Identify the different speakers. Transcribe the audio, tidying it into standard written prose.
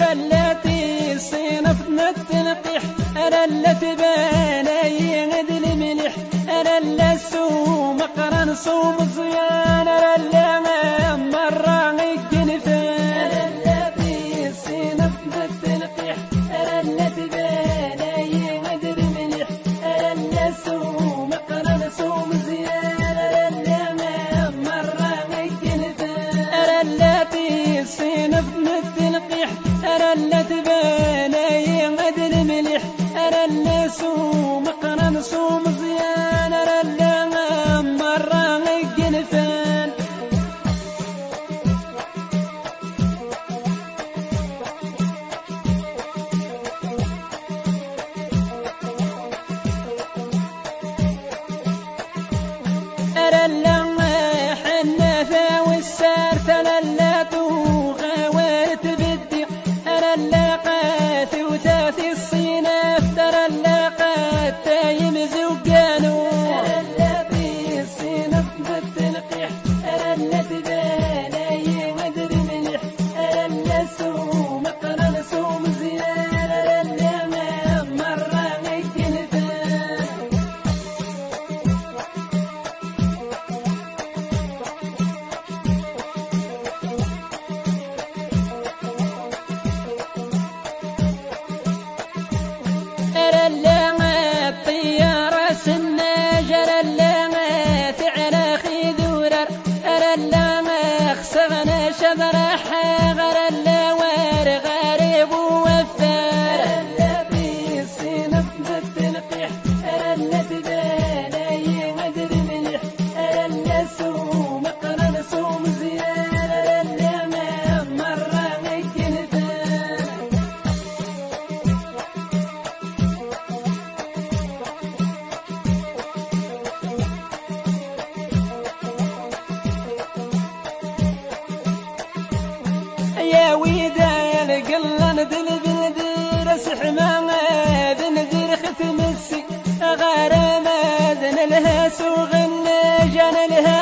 Speaker 1: رلاتي الصينف نتنقح رلت باناي غد الملح رلا السوم قرن صوم صيان رلا مرة الجنفان رلاتي الصينف نتنقح رلت باناي غد الملح رلا السوم قرن صوم صيان رلا مرة الجنفان رلاتي الصينف نتنقح رلت باناي غد الملح رلا سوم قرن صوم زيان رلا مرة الجنفان رلا حنافة والسارت رلا غوارت بالدق رلا قاثي وثاثي الصيناف رلا قاتايم زوجانو رلا في الصيناف بالتلقيح رلا تباناي غدر ملح رلا سوم قرن صوم زيان رلا مرة الجنفان رلا الطيارة سناجر رلا ثعر خذورر رلا خسغنا شذر حاغر رلا وارغارب ووفار رلا في الصينف بالتلقيح رلا تباناي غدر ملح رلا سوم قرن صوم زيان رلا مرة الجنفان يا ويدا القلة ندل بندير سحمان ندير ختم السي غرام ذن لها سوغن جان لها